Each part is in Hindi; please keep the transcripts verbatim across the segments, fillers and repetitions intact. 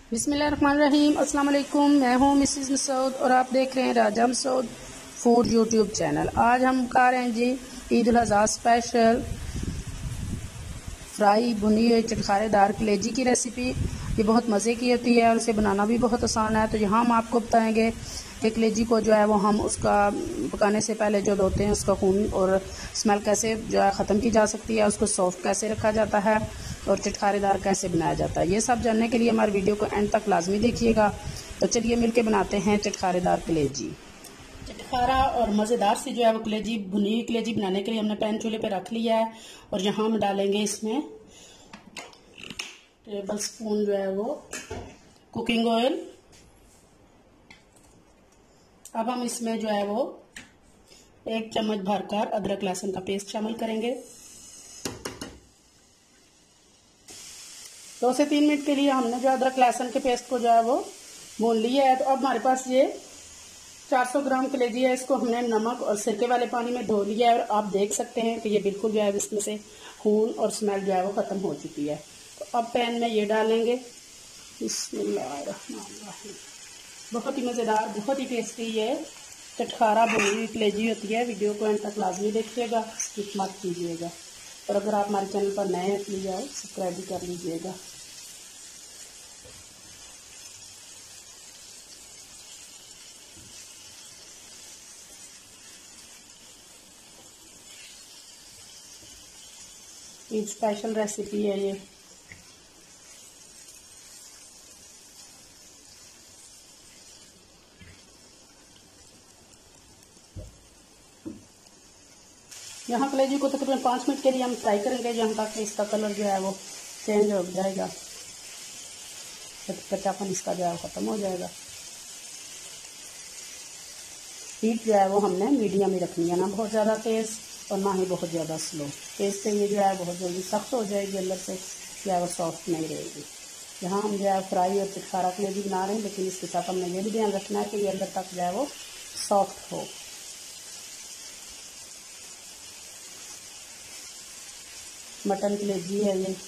बिस्मिल्लाहिर्रहमानिर्रहीम। अस्सलाम वालेकुम। मैं हूँ मिसिज़ मसूद और आप देख रहे हैं Raja Masood food YouTube channel. आज हम खा रहे हैं जी ईद उल अज़हा स्पेशल फ्राई भुनी हुई चटखारेदार कलेजी की रेसिपी। ये बहुत मज़े की होती है और इसे बनाना भी बहुत आसान है। तो यहाँ हम आपको बताएंगे कि कलेजी को जो है वो हम उसका पकाने से पहले जो धोते हैं उसका खून और स्मेल कैसे जो है ख़त्म की जा सकती है, उसको सॉफ्ट कैसे रखा जाता है और चटखारेदार कैसे बनाया जाता है। ये सब जानने के लिए हमारे वीडियो को एंड तक लाजमी देखिएगा। तो चलिए मिलके बनाते हैं चटखारेदार कलेजी। चटखारा और मज़ेदार सी जो है वो कलेजी भुनी हुई कलेजी बनाने के लिए हमने पैन चूल्हे पे रख लिया है और यहाँ हम डालेंगे इसमें टेबल स्पून जो है वो कुकिंग ऑयल। अब हम इसमें जो है वो एक चम्मच भरकर अदरक लहसुन का पेस्ट शामिल करेंगे। दो से तीन मिनट के लिए हमने जो अदरक लहसुन के पेस्ट को जो है वो भून लिया है। तो अब हमारे पास ये चार सौ ग्राम कलेजी है, इसको हमने नमक और सिरके वाले पानी में धो लिया है और आप देख सकते हैं कि ये बिल्कुल जो है इसमें से खून और स्मेल जो है वो ख़त्म हो चुकी है। तो अब पैन में ये डालेंगे। बिस्मिल्लाहिर्रहमानिर्रहीम। बहुत ही मज़ेदार, बहुत ही टेस्टी ये चटखारा भुनी हुई कलेजी होती है। वीडियो को एंड तक लाजमी देखिएगा, स्किप मत कीजिएगा। और अगर आप हमारे चैनल पर नए हैं प्लीज़ आओ सब्सक्राइब भी कर लीजिएगा। ईद स्पेशल रेसिपी है ये। यहाँ कलेजी को तकरीबन पाँच मिनट के लिए हम फ्राई करेंगे, जहाँ तक इसका कलर जो है वो चेंज हो जाएगा, कच्चापन इसका जो है ख़त्म हो जाएगा। हीट जो है वो हमने मीडियम ही रखनी है, ना बहुत ज़्यादा तेज़ और ना ही बहुत ज़्यादा स्लो। तेज़ से ये जो है बहुत जल्दी सख्त हो जाएगी, अंदर से जो है वो सॉफ्ट नहीं रहेगी। यहाँ हम जो है फ्राई और चटखारा कलेजी बना रहे हैं, लेकिन इसके साथ हमने ये भी ध्यान रखना है कि ये अंदर तक जो है वो सॉफ्ट हो। मटन कलेजी है ये।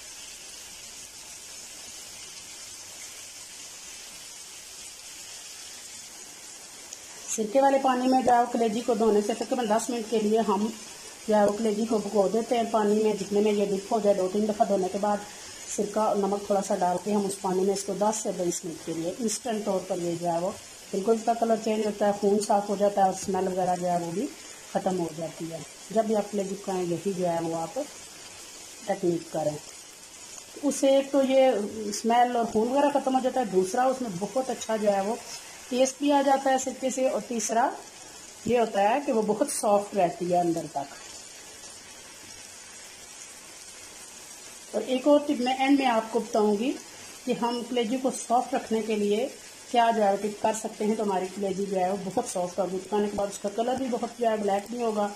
सिरके वाले पानी में जो है कलेजी को धोने से तकरीबन दस मिनट के लिए हम जो है वो कलेजी को भिगो देते हैं पानी में, जितने में ये डिप हो जाए। दो तीन दफ़ा धोने के बाद सिरका और नमक थोड़ा सा डाल के हम उस पानी में इसको दस से बीस मिनट के लिए इंस्टेंट तौर पर ये जो है वो बिल्कुल इसका कलर चेंज होता है, खून साफ हो जाता है और स्मेल वगैरह जो है वो भी ख़त्म हो जाती है। जब भी आप कलेजी खाएँ यही जो है वो आप टेक्निक करें। उससे एक तो ये स्मेल और खून वगैरह ख़त्म हो जाता है, दूसरा उसमें बहुत अच्छा जो है वो टेस्ट भी आ जाता है सिरके से, और तीसरा ये होता है कि वो बहुत सॉफ्ट रहती है अंदर तक। और एक और टिप मैं एंड में आपको बताऊंगी कि हम कलेजी को सॉफ्ट रखने के लिए क्या जो है टिप कर सकते हैं। तो हमारी कलेजी जो है वो बहुत सॉफ्ट होगी, पकाने के बाद उसका कलर भी बहुत जो है ब्लैक नहीं होगा।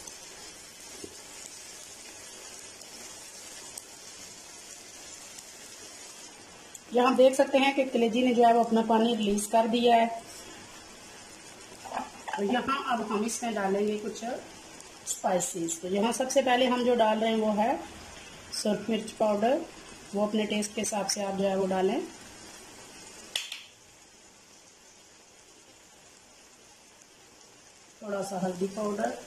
यहाँ देख सकते हैं कि कलेजी ने जो है वो अपना पानी रिलीज कर दिया है। और यहाँ अब हम इसमें डालेंगे कुछ स्पाइसेस। तो यहाँ सबसे पहले हम जो डाल रहे हैं वो है सुरख मिर्च पाउडर, वो अपने टेस्ट के हिसाब से आप जो है वो डालें। थोड़ा सा हल्दी पाउडर,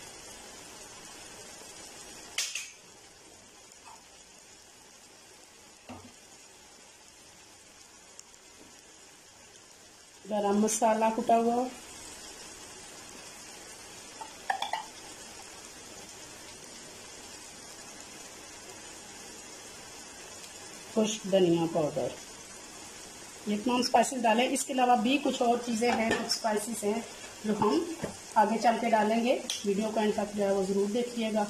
गरम मसाला कुटा हुआ, खुश्क धनिया पाउडर, ये तमाम स्पाइसेस डालें। इसके अलावा भी कुछ और चीज़ें हैं, कुछ स्पाइसेस हैं जो हम आगे चल के डालेंगे। वीडियो को एंड तक जो है वो ज़रूर देखिएगा।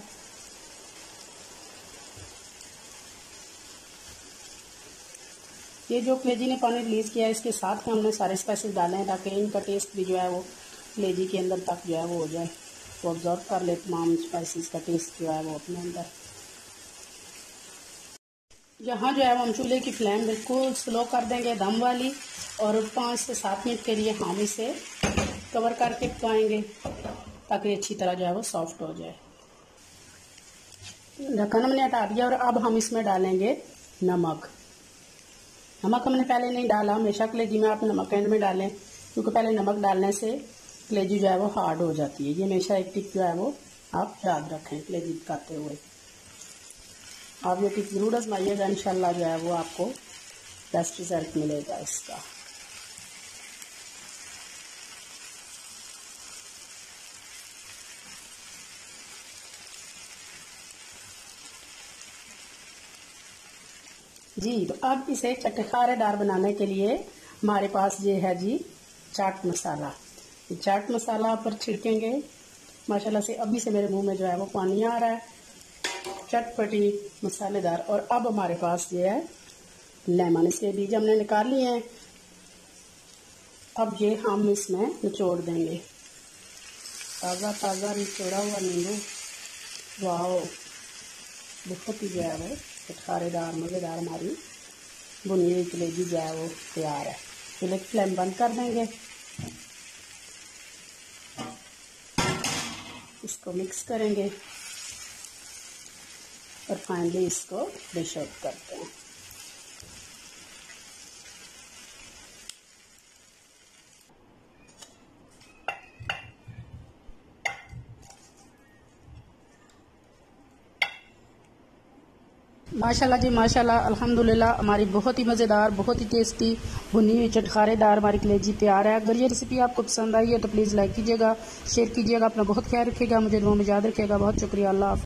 ये जो कलेजी ने पानी रिलीज़ किया है इसके साथ में हमने सारे स्पाइसेस डाले हैं ताकि इनका टेस्ट भी जो है वो कलेजी के अंदर तक जो है वो हो जाए, वो ऑब्जॉर्व कर ले तमाम स्पाइसेस का टेस्ट जो है वो अपने अंदर। यहाँ जो है हम चूल्हे की फ्लेम बिल्कुल स्लो कर देंगे, दम वाली, और पाँच से सात मिनट के लिए हम इसे कवर करके पकाएंगे ताकि अच्छी तरह जो है वो सॉफ्ट हो जाए। ढक्कन हमने हटा दिया और अब हम इसमें डालेंगे नमक। नमक हमने पहले नहीं डाला, हमेशा कलेजी में आप नमक एंड में डालें, क्योंकि पहले नमक डालने से कलेजी जो है वो हार्ड हो जाती है। ये हमेशा एक टिप जो है वो आप याद रखें कलेजी पकाते हुए। आप ये टिप ज़रूर आजमाइएगा, इंशाल्लाह जो है वो आपको बेस्ट रिजल्ट मिलेगा इसका। जी तो अब इसे चटखारेदार बनाने के लिए हमारे पास ये है जी चाट मसाला। ये चाट मसाला पर छिड़केंगे माशाल्लाह से। अभी से मेरे मुंह में जो है वो पानी आ रहा है, चटपटी मसालेदार। और अब हमारे पास ये है लेमन, इसके बीज हमने निकाल लिए हैं। अब ये हम इसमें निचोड़ देंगे, ताज़ा ताज़ा निचोड़ा हुआ नींबू। वाह, बहुत ही जो है वो चटखारेदार मज़ेदार हमारी बुनी हुई कलेजी जो है वो तैयार है। चूल्हे की फ्लेम बंद कर देंगे, इसको मिक्स करेंगे और फाइनली इसको डिश आउट करते हैं। माशाल्लाह जी माशाल्लाह, अल्हम्दुलिल्लाह, हमारी बहुत ही मज़ेदार, बहुत ही टेस्टी भुनी हुई चटखारेदार हमारी कलेजी तैयार है। अगर ये रेसिपी आपको पसंद आई है तो प्लीज़ लाइक कीजिएगा, शेयर कीजिएगा, अपना बहुत ख्याल रखिएगा, मुझे दुआ में याद रखिएगा। बहुत शुक्रिया, अल्लाह हाफ़िज़।